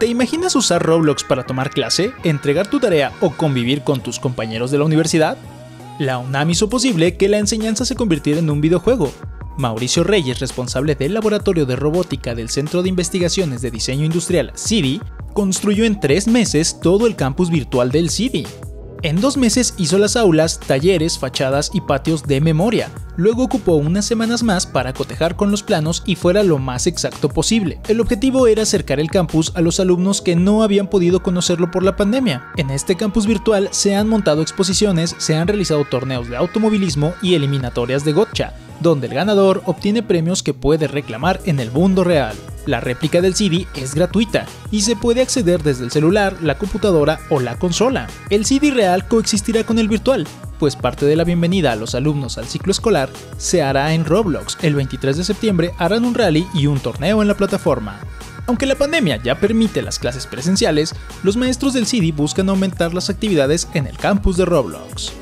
¿Te imaginas usar Roblox para tomar clase, entregar tu tarea o convivir con tus compañeros de la universidad? La UNAM hizo posible que la enseñanza se convirtiera en un videojuego. Mauricio Reyes, responsable del Laboratorio de Robótica del Centro de Investigaciones de Diseño Industrial CIDI, construyó en 3 meses todo el campus virtual del CIDI. En 2 meses hizo las aulas, talleres, fachadas y patios de memoria. Luego ocupó unas semanas más para cotejar con los planos y fuera lo más exacto posible. El objetivo era acercar el campus a los alumnos que no habían podido conocerlo por la pandemia. En este campus virtual se han montado exposiciones, se han realizado torneos de automovilismo y eliminatorias de gotcha, donde el ganador obtiene premios que puede reclamar en el mundo real. La réplica del CIDI es gratuita y se puede acceder desde el celular, la computadora o la consola. El CIDI real coexistirá con el virtual, pues parte de la bienvenida a los alumnos al ciclo escolar se hará en Roblox. El 23 de septiembre harán un rally y un torneo en la plataforma. Aunque la pandemia ya permite las clases presenciales, los maestros del CIDI buscan aumentar las actividades en el campus de Roblox.